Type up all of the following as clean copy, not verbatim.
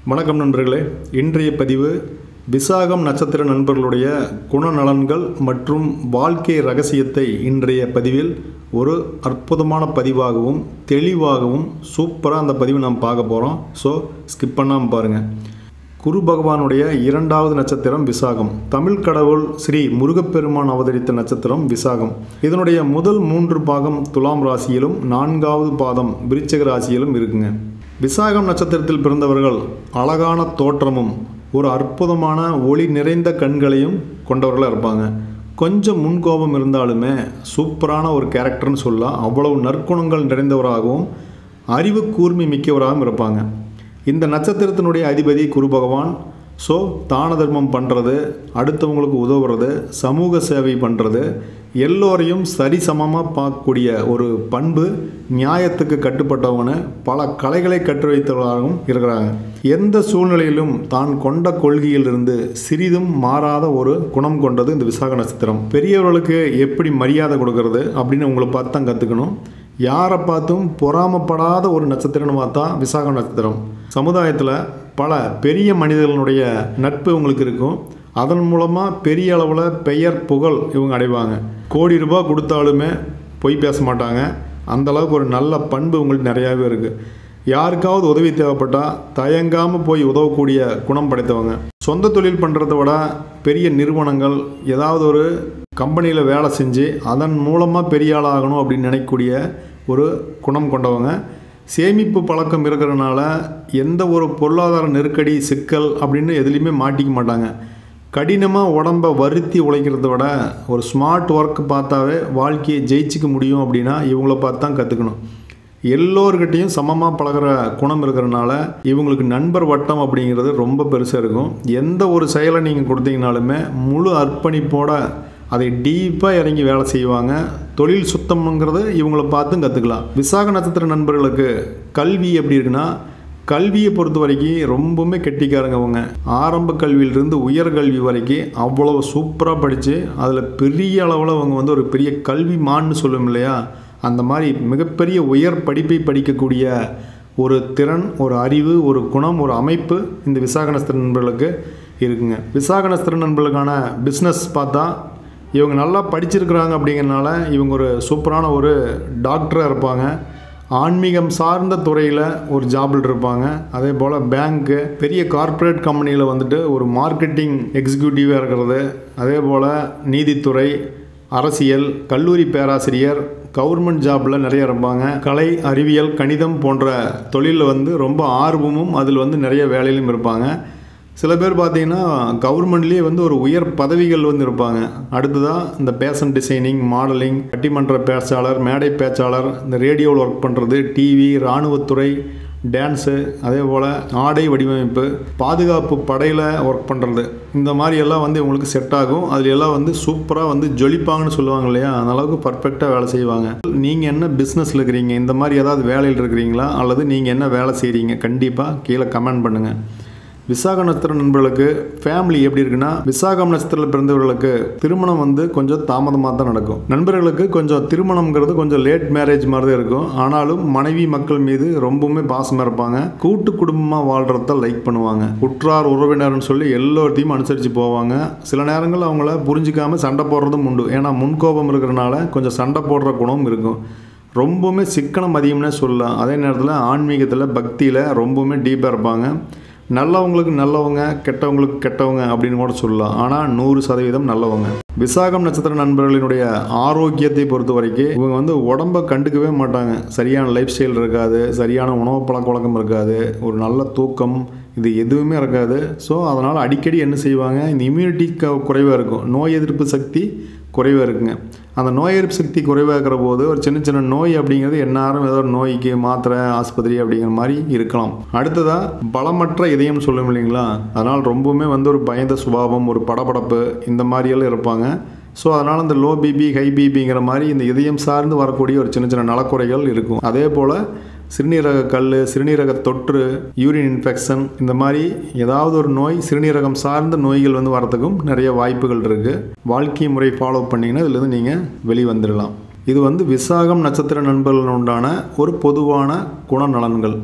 வணக்கம் நண்பர்களே. இன்றைய பதிவு விசாகம் நட்சத்திர நண்பர்களுடைய குணநலன்கள் மற்றும் வாழ்க்கை ரகசியத்தை இன்றைய பதிவில் ஒரு அற்புதமான பதிவாகவும் தெளிவாகவும் சூப்பராக அந்த பதிவை நாம் பார்க்க போகிறோம். ஸோ ஸ்கிப் பண்ணாமல் பாருங்கள். குரு பகவானுடைய இரண்டாவது நட்சத்திரம் விசாகம். தமிழ் கடவுள் ஸ்ரீ முருகப்பெருமான் அவதரித்த நட்சத்திரம் விசாகம். இதனுடைய முதல் 3 பாகம் துலாம் ராசியிலும் 4வது பாதம் விருச்சிக ராசியிலும் இருக்குங்க. விசாகம் நட்சத்திரத்தில் பிறந்தவர்கள் அழகான தோற்றமும் ஒரு அற்புதமான ஒளி நிறைந்த கண்களையும் கொண்டவர்களாக இருப்பாங்க. கொஞ்சம் முன்கோபம் இருந்தாலுமே சூப்பரான ஒரு கேரக்டர்னு சொல்லலாம். அவ்வளவு நற்குணங்கள் நிறைந்தவராகவும் அறிவு கூர்மை மிக்கவராகவும் இருப்பாங்க. இந்த நட்சத்திரத்தினுடைய அதிபதி குரு பகவான். ஸோ தான தர்மம் பண்ணுறது, அடுத்தவங்களுக்கு உதவுறது, சமூக சேவை பண்ணுறது, எல்லோரையும் சரிசமமாக பார்க்கக்கூடிய ஒரு பண்பு, நியாயத்துக்கு கட்டுப்பட்டவங்கன்னு பல கலைகளை கற்று வைத்தவர்களாகவும் இருக்கிறாங்க. எந்த சூழ்நிலையிலும் தான் கொண்ட கொள்கையிலிருந்து சிறிதும் மாறாத ஒரு குணம் கொண்டது இந்த விசாக நட்சத்திரம். பெரியவர்களுக்கு எப்படி மரியாதை கொடுக்கறது அப்படின்னு உங்களை பார்த்து தான் கற்றுக்கணும். யாரை பார்த்தும் பொறாமப்படாத ஒரு நட்சத்திரம்னு பார்த்தா விசாக நட்சத்திரம். சமுதாயத்தில் பல பெரிய மனிதர்களுடைய நட்பு உங்களுக்கு இருக்கும். அதன் மூலமாக பெரிய அளவில் பெயர் புகழ் இவங்க அடைவாங்க. கோடி ரூபாய் கொடுத்தாலுமே பொய் பேச மாட்டாங்க. அந்தளவுக்கு ஒரு நல்ல பண்பு உங்களுக்கு நிறையாவே இருக்குது. யாருக்காவது உதவி தேவைப்பட்டால் தயங்காமல் போய் உதவக்கூடிய குணம் படைத்தவங்க. சொந்த தொழில் பண்ணுறத விட பெரிய நிறுவனங்கள் ஏதாவது ஒரு கம்பெனியில் வேலை செஞ்சு அதன் மூலமாக பெரிய ஆளாகணும் அப்படின்னு நினைக்கக்கூடிய ஒரு குணம் கொண்டவங்க. சேமிப்பு பழக்கம் இருக்கிறதுனால எந்த ஒரு பொருளாதார நெருக்கடி சிக்கல் அப்படின்னு எதுலேயுமே மாட்டிக்க மாட்டாங்க. கடினமாக உடம்பை வருத்தி உழைக்கிறத விட ஒரு ஸ்மார்ட் ஒர்க் பார்த்தாவே வாழ்க்கையை ஜெயிச்சிக்க முடியும் அப்படின்னா இவங்கள பார்த்து தான் கற்றுக்கணும். எல்லோருக்கிட்டையும் சமமாக பழகிற குணம் இருக்கிறதுனால இவங்களுக்கு நண்பர் வட்டம் அப்படிங்கிறது ரொம்ப பெருசாக இருக்கும். எந்த ஒரு செயலை நீங்கள் கொடுத்தீங்கனாலுமே முழு அர்ப்பணிப்போட அதை டீப்பாக இறங்கி வேலை செய்வாங்க. தொழில் சுத்தம்ங்கிறது இவங்கள பார்த்தும் கற்றுக்கலாம். விசாக நட்சத்திர நண்பர்களுக்கு கல்வி எப்படி இருக்குன்னா, கல்வியை பொறுத்த வரைக்கும் ரொம்பவுமே கெட்டிக்காரங்க. அவங்க ஆரம்ப கல்வியிலிருந்து உயர்கல்வி வரைக்கும் அவ்வளோ சூப்பராக படித்து அதில் பெரிய அளவில் அவங்க ஒரு பெரிய கல்வி மான்னு சொல்லும் இல்லையா, அந்த மாதிரி மிகப்பெரிய உயர் படிப்பை படிக்கக்கூடிய ஒரு திறன், ஒரு அறிவு, ஒரு குணம், ஒரு அமைப்பு இந்த விசாக நட்சத்திர நண்பர்களுக்கு இருக்குங்க. விசாக நட்சத்திர நண்பர்களுக்கான பிஸ்னஸ் பார்த்தா இவங்க நல்லா படிச்சிருக்கிறாங்க. அப்படிங்கிறனால இவங்க ஒரு சூப்பரான ஒரு டாக்டராக இருப்பாங்க. ஆன்மீகம் சார்ந்த துறையில் ஒரு ஜாபில் இருப்பாங்க. அதே போல் பேங்க்கு, பெரிய கார்ப்பரேட் கம்பெனியில் ஒரு மார்க்கெட்டிங் எக்ஸிக்யூட்டிவாக இருக்கிறது. அதே போல் நீதித்துறை, அரசியல், கல்லூரி பேராசிரியர், கவர்மெண்ட் ஜாபில் நிறைய இருப்பாங்க. கலை, அறிவியல், கணிதம் போன்ற தொழிலில் ரொம்ப ஆர்வமும் அதில் நிறைய வேலையிலும் இருப்பாங்க. சில பேர் பார்த்திங்கன்னா கவர்மெண்ட்லேயே ஒரு உயர் பதவிகள் இருப்பாங்க. அடுத்ததாக இந்த ஃபேஷன் டிசைனிங், மாடலிங், பட்டிமன்ற பேச்சாளர், மேடை பேச்சாளர், இந்த ரேடியோவில் ஒர்க் பண்ணுறது, டிவி, இராணுவத்துறை, டான்ஸு, அதே போல் ஆடை வடிவமைப்பு, பாதுகாப்பு படையில் ஒர்க் பண்ணுறது, இந்த மாதிரி எல்லாம் இவங்களுக்கு செட் ஆகும். அதில் எல்லாம் சூப்பராக ஜொலிப்பாங்கன்னு சொல்லுவாங்க இல்லையா, அந்த அளவுக்கு பர்ஃபெக்டாக வேலை செய்வாங்க. நீங்கள் என்ன பிஸ்னஸில் இருக்கிறீங்க, இந்த மாதிரி ஏதாவது வேலையில் இருக்கிறீங்களா, அல்லது நீங்கள் என்ன வேலை செய்கிறீங்க, கண்டிப்பாக கீழே கமெண்ட் பண்ணுங்கள். விசாக நட்சத்திர நண்பர்களுக்கு ஃபேமிலி எப்படி இருக்குன்னா, விசாகம் நட்சத்திரத்தில் பிறந்தவர்களுக்கு திருமணம் கொஞ்சம் தாமதமாக தான் நடக்கும். நண்பர்களுக்கு கொஞ்சம் திருமணம்ங்கிறது கொஞ்சம் லேட் மேரேஜ் மாதிரி தான் இருக்கும். ஆனாலும் மனைவி மக்கள் மீது ரொம்பவுமே பாசமாக இருப்பாங்க. கூட்டு குடும்பமாக வாழ்கிறத லைக் பண்ணுவாங்க. உற்றார் உறவினர்னு சொல்லி எல்லோர்த்தையும் அனுசரித்து போவாங்க. சில நேரங்கள் அவங்கள புரிஞ்சிக்காமல் சண்டை போடுறதும் உண்டு. ஏன்னா முன்கோபம் இருக்கிறனால கொஞ்சம் சண்டை போடுற குணம் இருக்கும். ரொம்பவுமே சிக்கனம் அதிகம்னே சொல்லலாம். அதே நேரத்தில் ஆன்மீகத்தில், பக்தியில் ரொம்பவுமே டீப்பாக இருப்பாங்க. நல்லவங்களுக்கு நல்லவங்க, கெட்டவங்களுக்கு கெட்டவங்க அப்படின்னு கூட சொல்லலாம். ஆனால் 100% நல்லவங்க. விசாகம் நட்சத்திர நண்பர்களினுடைய ஆரோக்கியத்தை பொறுத்த வரைக்கும் இவங்க உடம்பை கண்டுக்கவே மாட்டாங்க. சரியான லைஃப் ஸ்டைல் இருக்காது, சரியான உணவு பழக்க வழக்கம் இருக்காது, ஒரு நல்ல தூக்கம், இது எதுவுமே இருக்காது. ஸோ அதனால் அடிக்கடி என்ன செய்வாங்க, இந்த இம்யூனிட்டி குறைவாக இருக்கும், நோய் எதிர்ப்பு சக்தி குறைவாக இருக்குங்க. அந்த நோய் எதிர்ப்பு சக்தி குறைவாக இருக்கிற போது ஒரு சின்ன சின்ன நோய் அப்படிங்கிறது எந்நேரம் ஏதோ ஒரு நோய்க்கு மாத்திரை, ஆஸ்பத்திரி அப்படிங்கிற மாதிரி இருக்கலாம். அடுத்ததாக பலமற்ற இதயம் சொல்லும் இல்லைங்களா, அதனால் ரொம்பவுமே ஒரு பயந்த சுபாவம், ஒரு படபடப்பு, இந்த மாதிரியெல்லாம் இருப்பாங்க. ஸோ அதனால் இந்த லோ பிபி, ஹை பிபிங்கிற மாதிரி இந்த இதயம் சார்ந்து வரக்கூடிய ஒரு சின்ன சின்ன நலக்குறைகள் இருக்கும். அதே போல் சிறுநீரக கல், சிறுநீரக தொற்று, யூரின் இன்ஃபெக்ஷன், இந்த மாதிரி ஏதாவது ஒரு நோய், சிறுநீரகம் சார்ந்த நோய்கள் வரதுக்கும் நிறைய வாய்ப்புகள் இருக்குது. வாழ்க்கை முறை ஃபாலோ பண்ணிங்கன்னா இதுலேருந்து நீங்கள் வெளிவந்துடலாம். இது விசாகம் நட்சத்திர நண்பர்கள் உண்டான ஒரு பொதுவான குணநலன்கள்.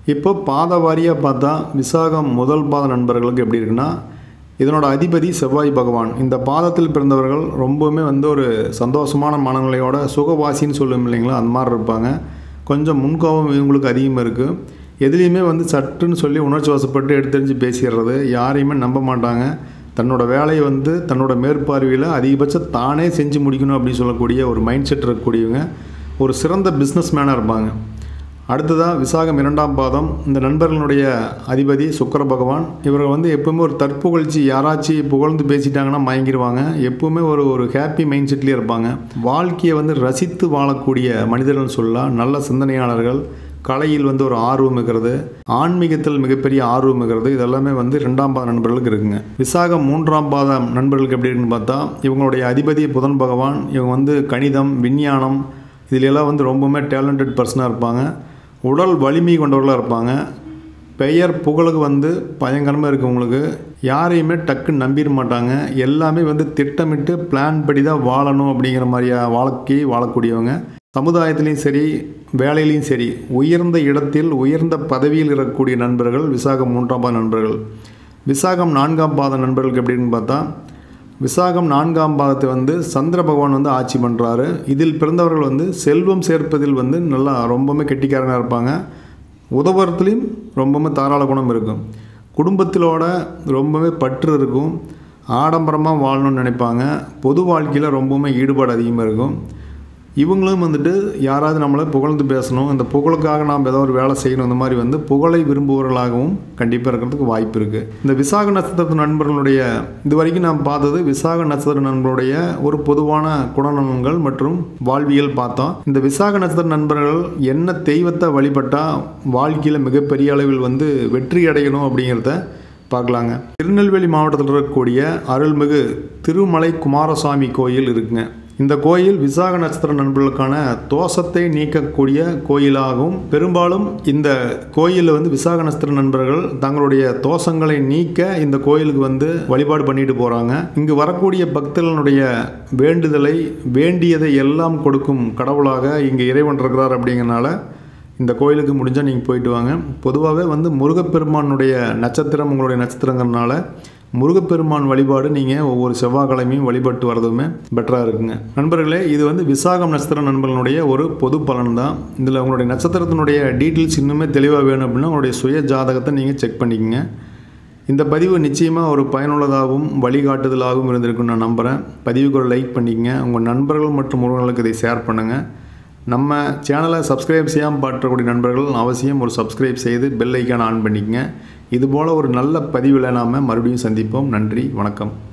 இப்போ பாத வாரியாக பார்த்தா விசாகம் முதல் பாத நண்பர்களுக்கு எப்படி இருக்குன்னா, இதனோட அதிபதி செவ்வாய் பகவான். இந்த பாதத்தில் பிறந்தவர்கள் ரொம்பவுமே ஒரு சந்தோஷமான மனநிலையோட சுகவாசின்னு சொல்லும் இல்லைங்களா, அந்த மாதிரி இருப்பாங்க. கொஞ்சம் முன்கோபம் இவங்களுக்கு அதிகமாக இருக்குது. எதுலேயுமே சட்டுன்னு சொல்லி உணர்ச்சி வசப்பட்டு எடுத்தெறிஞ்சு பேசிடுறது, யாரையுமே நம்ப மாட்டாங்க. தன்னோட வேலையை தன்னோட மேற்பார்வையில் அதிகபட்சம் தானே செஞ்சு முடிக்கணும் அப்படின்னு சொல்லக்கூடிய ஒரு மைண்ட் செட் இருக்கக்கூடியவங்க, ஒரு சிறந்த பிஸ்னஸ் மேனாக இருப்பாங்க. அடுத்ததாக விசாகம் 2ஆம் பாதம். இந்த நண்பர்களுடைய அதிபதி சுக்கிர பகவான். இவர்கள் எப்பவுமே ஒரு தற்புகழ்ச்சி, யாராச்சும் புகழ்ந்து பேசிட்டாங்கன்னா மயங்கிடுவாங்க. எப்பவுமே ஒரு ஹாப்பி மைண்ட் செட்லேயே இருப்பாங்க. வாழ்க்கையை ரசித்து வாழக்கூடிய மனிதர்கள் சொல்லலாம். நல்ல சிந்தனையாளர்கள், கலையில் ஒரு ஆர்வம் இருக்கிறது, ஆன்மீகத்தில் மிகப்பெரிய ஆர்வம் இருக்கிறது. இதெல்லாமே 2ஆம் பாத நண்பர்களுக்கு இருக்குங்க. விசாகம் 3ஆம் பாதம் நண்பர்களுக்கு எப்படி இருக்குன்னு பார்த்தா, இவங்களுடைய அதிபதி புதன் பகவான். இவங்க கணிதம், விஞ்ஞானம் இதிலெல்லாம் ரொம்பவுமே டேலண்டட் பர்சனாக இருப்பாங்க. உடல் வலிமை கொண்டவர்களாக இருப்பாங்க. பெயர் புகழுக்கு பயங்கரமாக இருக்குது. உங்களுக்கு யாரையுமே டக்குன்னு நம்பிட மாட்டாங்க. எல்லாமே திட்டமிட்டு பிளான் படி தான் வாழணும் அப்படிங்கிற மாதிரியா வாழ்க்கையை வாழக்கூடியவங்க. சமுதாயத்திலையும் சரி, வேலையிலையும் சரி, உயர்ந்த இடத்தில் உயர்ந்த பதவியில் இருக்கக்கூடிய நண்பர்கள் விசாகம் 3ஆம் பாத நண்பர்கள். விசாகம் 4ஆம் பாத நண்பர்களுக்கு எப்படின்னு பார்த்தா, விசாகம் 4ஆம் பாதத்தை சந்திர பகவான் ஆட்சி பண்ணுறாரு. இதில் பிறந்தவர்கள் செல்வம் சேர்ப்பதில் நல்லா ரொம்பவுமே கெட்டிக்காரனாக இருப்பாங்க. உதவுறதுலேயும் ரொம்பவுமே தாராள குணம் இருக்கும். குடும்பத்திலோட ரொம்பவே பற்று இருக்கும். ஆடம்பரமாக வாழணும்னு நினைப்பாங்க. பொது வாழ்க்கையில் ரொம்பவுமே ஈடுபாடு அதிகமாக இருக்கும். இவங்களும் யாராவது நம்மளை புகழ்ந்து பேசணும், இந்த புகழுக்காக நாம் ஏதோ ஒரு வேலை செய்யணும், இந்த மாதிரி புகழை விரும்புபவர்களாகவும் கண்டிப்பாக இருக்கிறதுக்கு வாய்ப்பு இருக்குது. இந்த விசாக நட்சத்திர நண்பர்களுடைய இது வரைக்கும் நாம் பார்த்தது விசாக நட்சத்திர நண்பர்களுடைய ஒரு பொதுவான குணநலன்கள் மற்றும் வாழ்வியல் பார்த்தோம். இந்த விசாக நட்சத்திர நண்பர்கள் என்ன தெய்வத்தை வழிபட்டால் வாழ்க்கையில் மிகப்பெரிய அளவில் வெற்றி அடையணும் அப்படிங்கிறத பார்க்கலாங்க. திருநெல்வேலி மாவட்டத்தில் இருக்கக்கூடிய அருள்மிகு திருமலை குமாரசாமி கோயில் இருக்குங்க. இந்த கோயில் விசாக நட்சத்திர நண்பர்களுக்கான தோஷத்தை நீக்கக்கூடிய கோயிலாகவும், பெரும்பாலும் இந்த கோயிலில் விசாக நட்சத்திர நண்பர்கள் தங்களுடைய தோஷங்களை நீக்க இந்த கோயிலுக்கு வழிபாடு பண்ணிட்டு போகிறாங்க. இங்கு வரக்கூடிய பக்தர்களுடைய வேண்டுதலை, வேண்டியதை எல்லாம் கொடுக்கும் கடவுளாக இங்கே இறைவன் இருக்கிறார். அப்படிங்கிறனால இந்த கோயிலுக்கு முடிஞ்சால் நீங்கள் போயிட்டு வாங்க. பொதுவாகவே முருகப்பெருமானுடைய நட்சத்திரம் உங்களுடைய நட்சத்திரங்கிறதுனால முருகப்பெருமான் வழிபாடு நீங்கள் ஒவ்வொரு செவ்வாய்க்கிழமையும் வழிபட்டு வரதுமே பெட்டராக இருக்குங்க. நண்பர்களே, இது விசாகம் நட்சத்திர நண்பர்களுடைய ஒரு பொது பலன் தான். இதில் உங்களுடைய நட்சத்திரத்தினுடைய டீட்டெயில்ஸ் இன்னுமே தெளிவாக வேணும் அப்படின்னா உங்களுடைய சுய ஜாதகத்தை நீங்கள் செக் பண்ணிக்கோங்க. இந்த பதிவு நிச்சயமாக ஒரு பயனுள்ளதாகவும் வழிகாட்டுதலாகவும் இருந்திருக்குன்னு நான் நம்புகிறேன். பதிவுக்கு ஒரு லைக் பண்ணிக்கங்க. உங்கள் நண்பர்கள் மற்றும் உறவுகளுக்கு இதை ஷேர் பண்ணுங்கள். நம்ம சேனலை சப்ஸ்கிரைப் செய்யாமல் பார்க்கக்கூடிய நண்பர்கள் அவசியம் ஒரு சப்ஸ்கிரைப் செய்து பெல் ஐக்கான் ஆன் பண்ணிக்கங்க. இதுபோல் ஒரு நல்ல பதிவில் நாம் மறுபடியும் சந்திப்போம். நன்றி, வணக்கம்.